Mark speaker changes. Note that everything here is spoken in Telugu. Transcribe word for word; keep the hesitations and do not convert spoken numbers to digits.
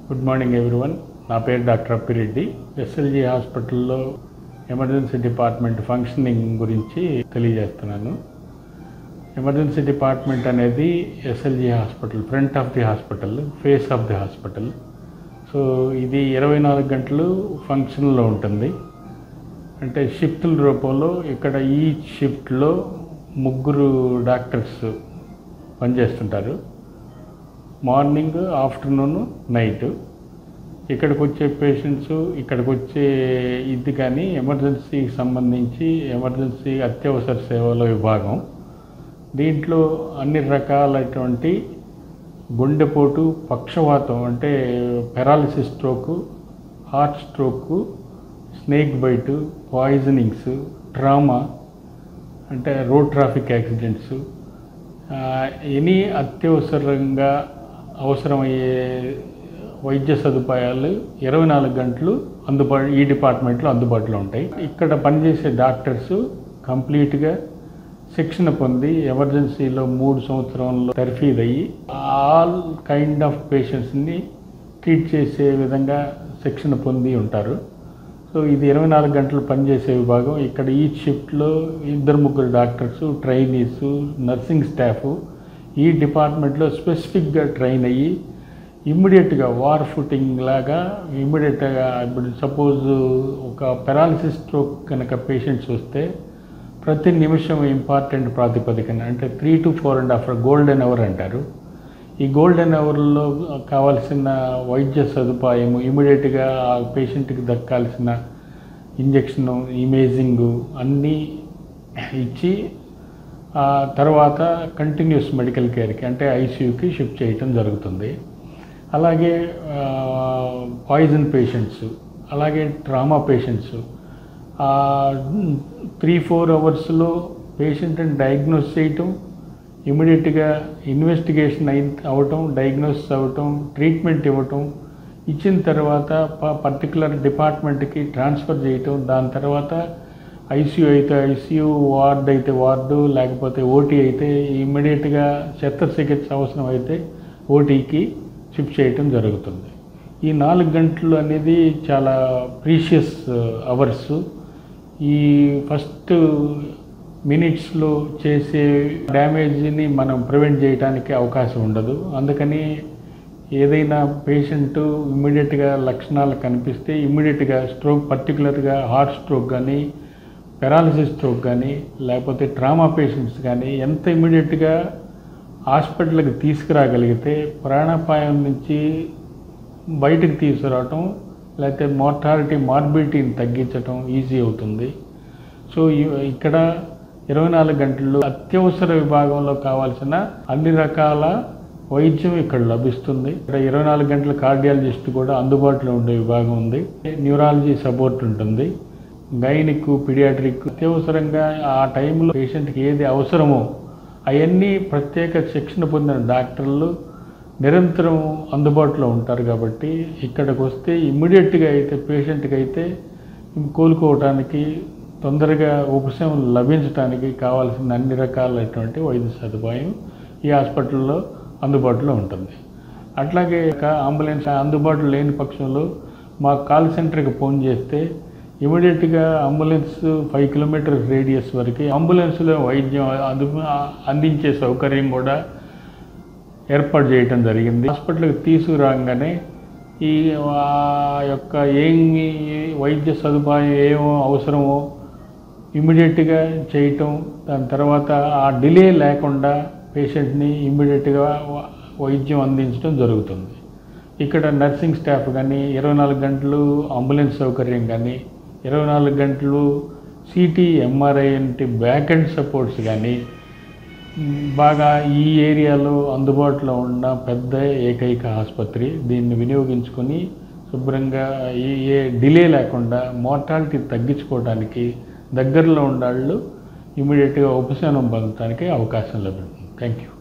Speaker 1: Good morning everyone. నా పేరు డాక్టర్ అప్పిరెడ్డి. ఎస్ఎల్జీ హాస్పిటల్లో ఎమర్జెన్సీ డిపార్ట్మెంట్ ఫంక్షనింగ్ గురించి తెలియజేస్తున్నాను. ఎమర్జెన్సీ డిపార్ట్మెంట్ అనేది SLG hospital front of the hospital, face of the hospital. So ఇది ఇరవై నాలుగు గంటలు ఫంక్షన్లో ఉంటుంది. అంటే షిఫ్టుల రూపంలో ఇక్కడ ఈ షిఫ్ట్లో ముగ్గురు డాక్టర్స్ పనిచేస్తుంటారు. Morning, afternoon, night. ఇక్కడికి వచ్చే పేషెంట్స్, ఇక్కడికి వచ్చే ఇది కానీ ఎమర్జెన్సీకి సంబంధించి ఎమర్జెన్సీ అత్యవసర సేవల విభాగం. దీంట్లో అన్ని రకాలైనటువంటి గుండెపోటు, పక్షవాతం అంటే paralysis stroke, heart stroke, snake bite, poisonings, trauma అంటే రోడ్ ట్రాఫిక్ యాక్సిడెంట్స్, ఎనీ అత్యవసరంగా అవసరమయ్యే వైద్య సదుపాయాలు ఇరవై నాలుగు గంటలు అందుబాటు ఈ డిపార్ట్మెంట్లో అందుబాటులో ఉంటాయి. ఇక్కడ పనిచేసే డాక్టర్స్ కంప్లీట్గా శిక్షణ పొంది ఎమర్జెన్సీలో మూడు సంవత్సరంలో తర్ఫీదు అయ్యి ఆల్ కైండ్ ఆఫ్ పేషెంట్స్ని ట్రీట్ చేసే విధంగా శిక్షణ పొంది ఉంటారు. సో ఇది ఇరవై నాలుగు గంటలు పనిచేసే విభాగం. ఇక్కడ ఈ షిఫ్ట్లో ఇద్దరు ముగ్గురు డాక్టర్స్, ట్రైనీస్, నర్సింగ్ స్టాఫ్ ఈ డిపార్ట్మెంట్లో స్పెసిఫిక్గా ట్రైన్ అయ్యి ఇమ్మీడియట్గా వార్ ఫుటింగ్ లాగా ఇమ్మీడియట్గా ఇప్పుడు సపోజ్ ఒక పెరాలిసిస్ స్ట్రోక్ కనుక పేషెంట్స్ వస్తే ప్రతి నిమిషం ఇంపార్టెంట్ ప్రాతిపదికన అంటే three to four and half golden hour అంటారు. ఈ గోల్డెన్ అవర్లో కావాల్సిన వైద్య సదుపాయము ఇమ్మీడియట్గా ఆ పేషెంట్కి దక్కాల్సిన ఇంజక్షను, ఇమేజింగు అన్నీ ఇచ్చి ఆ తర్వాత కంటిన్యూస్ మెడికల్ కేర్కి అంటే ఐసీయూకి షిఫ్ట్ చేయటం జరుగుతుంది. అలాగే పాయిజన్ పేషెంట్స్, అలాగే ట్రామా పేషెంట్స్ త్రీ ఫోర్ అవర్స్లో పేషెంట్ని డయాగ్నోస్ చేయటం, ఇమీడియట్గా ఇన్వెస్టిగేషన్ అయి అవటం, డయాగ్నోసిస్ అవ్వటం, ట్రీట్మెంట్ ఇవ్వటం, ఇచ్చిన తర్వాత పర్టికులర్ డిపార్ట్మెంట్కి ట్రాన్స్ఫర్ చేయటం, దాని తర్వాత ఐసీయూ అయితే ఐసీయూ, వార్డ్ అయితే వార్డు, లేకపోతే ఓటీ అయితే ఇమ్మీడియట్గా శస్త్రచికిత్స అవసరం అయితే ఓటీకి షిఫ్ట్ చేయటం జరుగుతుంది. ఈ నాలుగు గంటలు అనేది చాలా ప్రీషియస్ అవర్స్. ఈ ఫస్ట్ మినిట్స్లో చేసే డ్యామేజ్ని మనం ప్రివెంట్ చేయడానికి అవకాశం ఉండదు. అందుకని ఏదైనా పేషెంట్ ఇమ్మీడియట్గా లక్షణాలు కనిపిస్తే ఇమ్మీడియట్గా స్ట్రోక్, పర్టికులర్గా హార్ట్ స్ట్రోక్ కానీ, పెరాలిసిస్ స్ట్రోక్ కానీ, లేకపోతే ట్రామా పేషెంట్స్ కానీ ఎంత ఇమ్మీడియట్గా హాస్పిటల్కి తీసుకురాగలిగితే ప్రాణాపాయం నుంచి బయటకు తీసుకురావటం, లేకపోతే మోర్టాలిటీ, మార్బిలిటీని తగ్గించడం ఈజీ అవుతుంది. సో ఇక్కడ ఇరవై నాలుగు గంటల్లో అత్యవసర విభాగంలో కావాల్సిన అన్ని రకాల వైద్యం ఇక్కడ లభిస్తుంది. ఇక్కడ ఇరవై నాలుగు గంటల కార్డియాలజిస్ట్ కూడా అందుబాటులో ఉండే విభాగం ఉంది. న్యూరాలజీ సపోర్ట్ ఉంటుంది. గైనిక్, పీడియాట్రిక్ అత్యవసరంగా ఆ టైంలో పేషెంట్కి ఏది అవసరమో అవన్నీ ప్రత్యేక శిక్షణ పొందిన డాక్టర్లు నిరంతరం అందుబాటులో ఉంటారు. కాబట్టి ఇక్కడికి వస్తే ఇమ్మీడియట్గా అయితే పేషెంట్కి అయితే కోలుకోవటానికి, తొందరగా ఉపశమనం లభించడానికి కావాల్సిన అన్ని రకాలైనటువంటి వైద్య సదుపాయం ఈ హాస్పిటల్లో అందుబాటులో ఉంటుంది. అట్లాగే అంబులెన్స్ అందుబాటులో లేని పక్షంలో మా కాల్ సెంటర్కి ఫోన్ చేస్తే ఇమీడియట్గా అంబులెన్స్ ఫైవ్ కిలోమీటర్స్ రేడియస్ వరకు అంబులెన్స్లో వైద్యం అందు అందించే సౌకర్యం కూడా ఏర్పాటు చేయటం జరిగింది. హాస్పిటల్కి తీసుకురాగానే ఈ ఆ యొక్క ఏమి వైద్య సదుపాయం ఏమో అవసరమో ఇమ్మీడియట్గా చేయటం, దాని తర్వాత ఆ డిలే లేకుండా పేషెంట్ని ఇమ్మీడియట్గా వైద్యం అందించడం జరుగుతుంది. ఇక్కడ నర్సింగ్ స్టాఫ్ కానీ ఇరవై నాలుగు గంటలు అంబులెన్స్ సౌకర్యం కానీ ఇరవై నాలుగు గంటలు సిటీ, ఎంఆర్ఐ వంటి బ్యాక్ అండ్ సపోర్ట్స్ కానీ బాగా ఈ ఏరియాలో అందుబాటులో ఉన్న పెద్ద ఏకైక ఆసుపత్రి. దీన్ని వినియోగించుకొని శుభ్రంగా ఏ డిలే లేకుండా మోర్టాలిటీ తగ్గించుకోవడానికి దగ్గరలో ఉన్న వాళ్ళు ఇమీడియట్గా ఉపశమనం పొందడానికి అవకాశం లభిస్తుంది. Thank you.